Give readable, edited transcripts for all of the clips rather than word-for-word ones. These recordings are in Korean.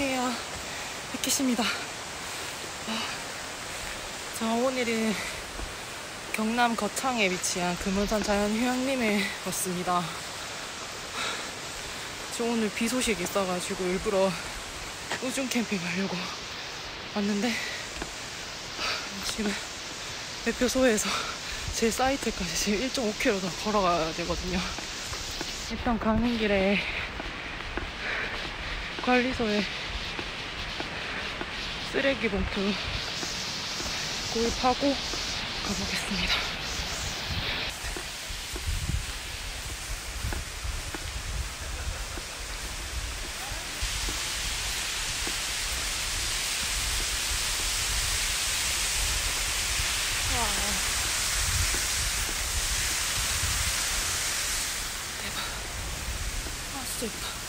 안녕하세요. 백희씨입니다. 저 오늘은 경남 거창에 위치한 금운산 자연휴양림에 왔습니다. 저 오늘 비 소식이 있어가지고 일부러 우중 캠핑 하려고 왔는데 지금 매표소에서 제 사이트까지 지금 1.5km 더 걸어가야 되거든요. 일단 가는 길에 관리소에 쓰레기 봉투 구입하고 가보겠습니다. 와, 대박. 아, 진짜 예쁘다.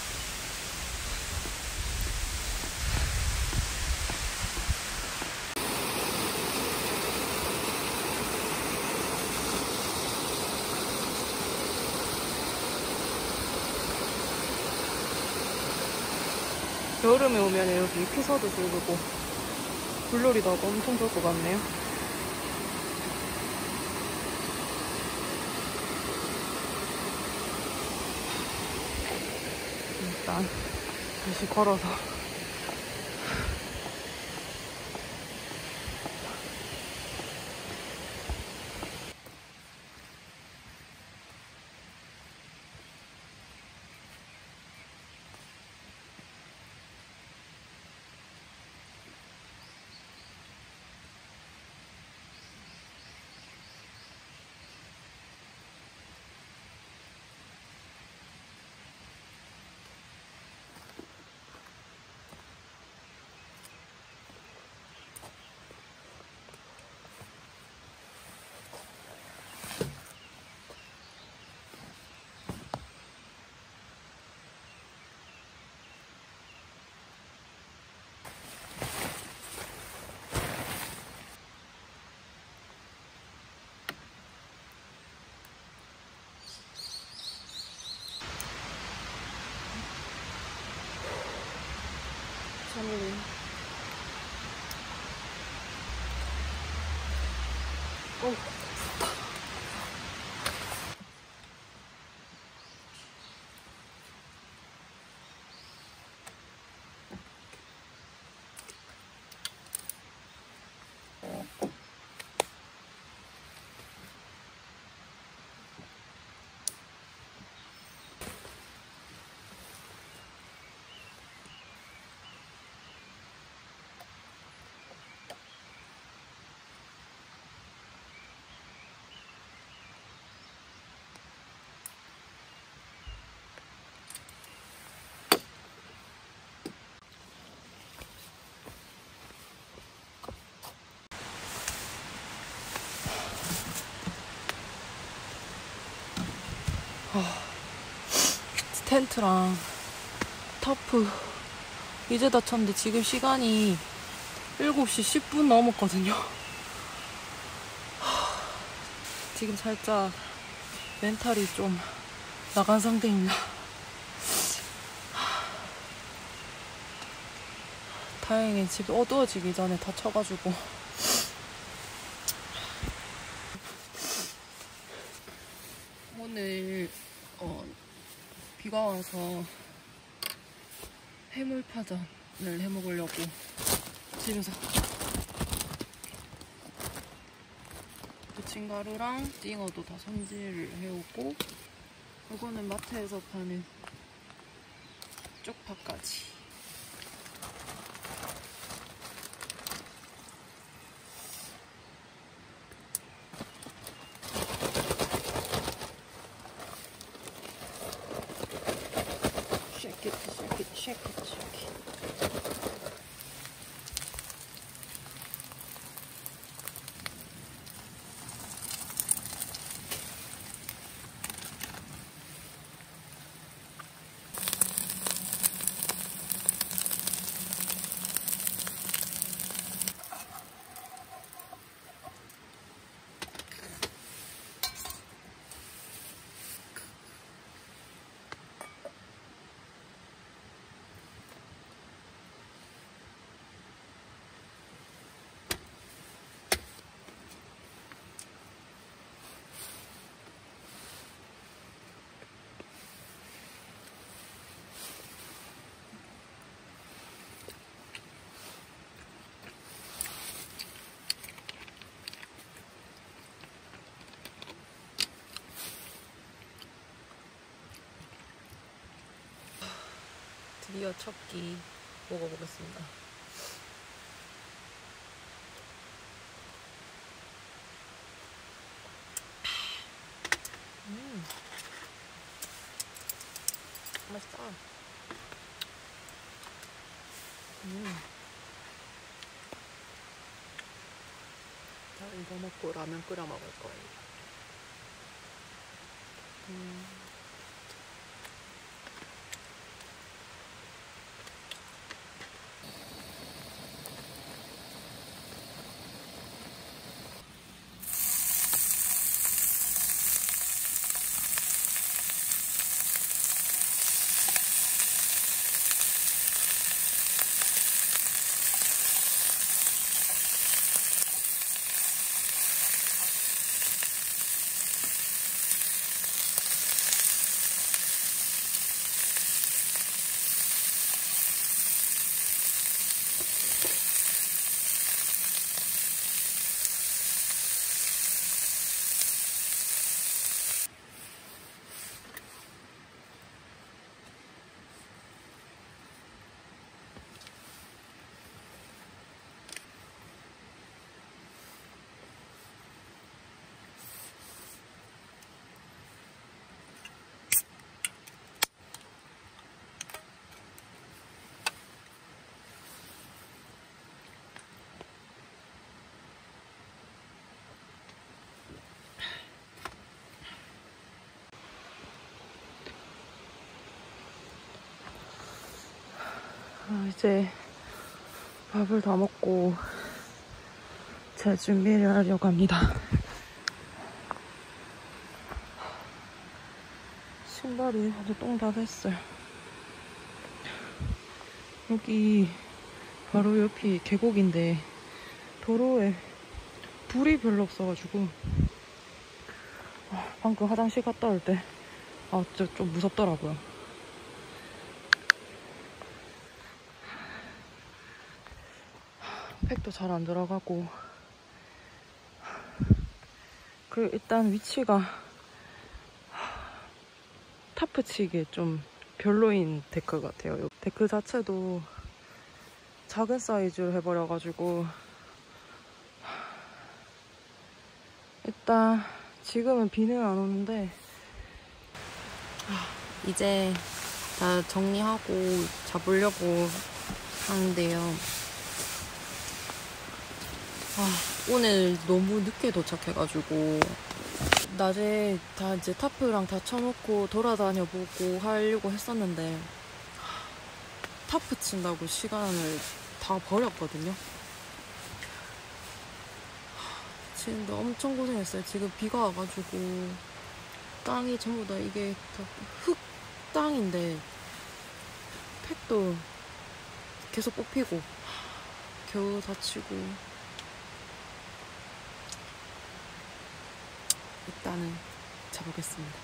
여름에 오면 여기 피서도 즐기고 물놀이도 하고 엄청 좋을 것 같네요. 일단 다시 걸어서 참이네. 오. 텐트랑 타프 이제 다 쳤는데 지금 시간이 7시 10분 넘었거든요. 지금 살짝 멘탈이 좀 나간 상태입니다. 다행히 집 어두워지기 전에 다 쳐가지고 오늘 비가 와서 해물파전을 해먹으려고 집에서 부침가루랑 띵어도 다 손질을 해오고 이거는 마트에서 파는 쪽파까지. Shake it. 리어 척기 먹어보겠습니다. 맛있다. 자, 이거 먹고 라면 끓여 먹을 거예요. 이제 밥을 다 먹고 제 준비를 하려고 합니다. 신발이 아주 똥 다 됐어요. 여기 바로 옆이 계곡인데 도로에 불이 별로 없어가지고 방금 화장실 갔다 올 때 진짜 좀 무섭더라고요. 팩도 잘 안 들어가고, 그리고 일단 위치가 타프 치기에 좀 별로인 데크 같아요. 데크 자체도 작은 사이즈로 해버려가지고 일단 지금은 비는 안 오는데 이제 다 정리하고 자보려고 하는데요. 오늘 너무 늦게 도착해가지고 낮에 다 이제 타프랑 다 쳐놓고 돌아다녀보고 하려고 했었는데 타프 친다고 시간을 다 버렸거든요. 치는데 엄청 고생했어요. 지금 비가 와가지고 땅이 전부 다 이게 다 흙 땅인데 팩도 계속 뽑히고 겨우 다치고, 일단은 자보겠습니다.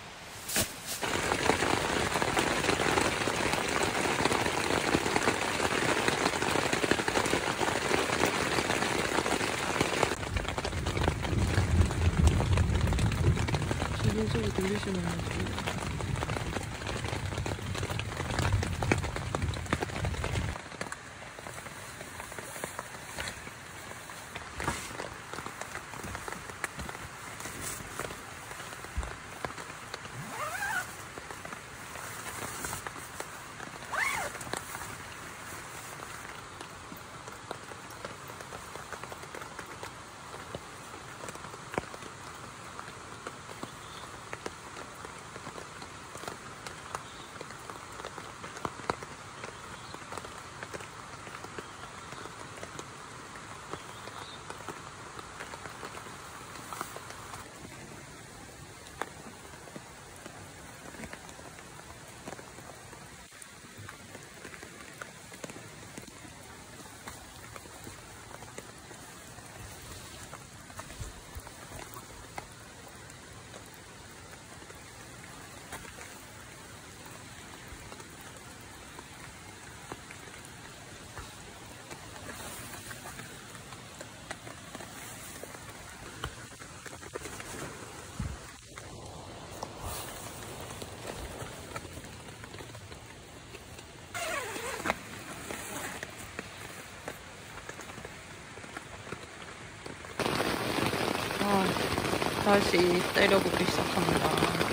주변 소리 들리시는 거죠? 다시 때려보기 시작합니다.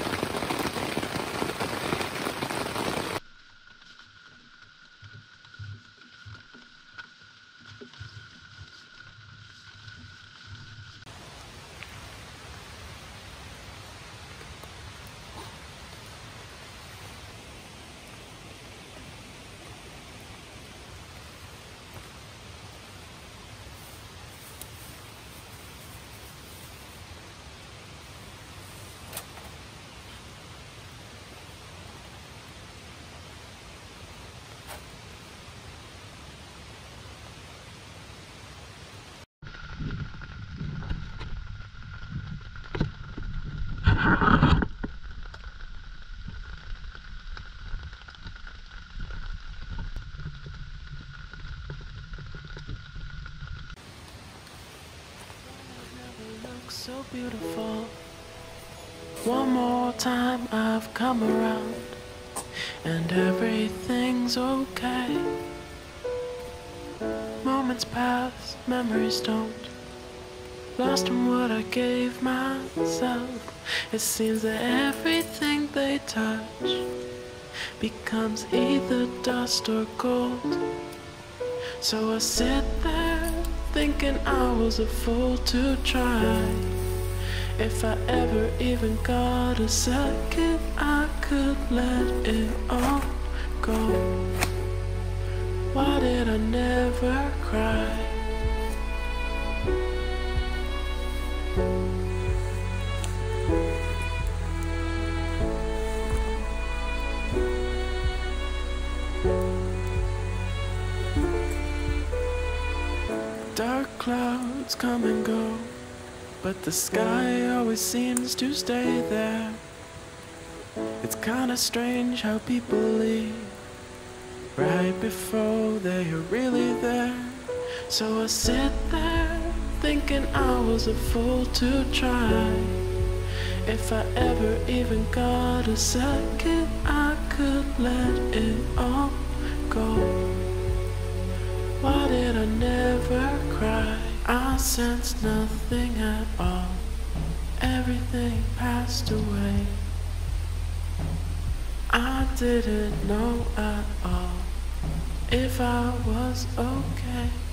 So beautiful. One more time I've come around, and everything's okay. Moments pass, memories don't. Lost in what I gave myself. It seems that everything they touch becomes either dust or gold. So I sit there thinking I was a fool to try. If I ever even got a second, I could let it all go. Why did I never cry? Dark clouds come and go, but the sky always seems to stay there. It's kinda strange how people leave right before they are really there. So I sit there thinking I was a fool to try. If I ever even got a second, I could let it all go. Why did I never cry? I sensed nothing at all. Everything passed away. I didn't know at all if I was okay.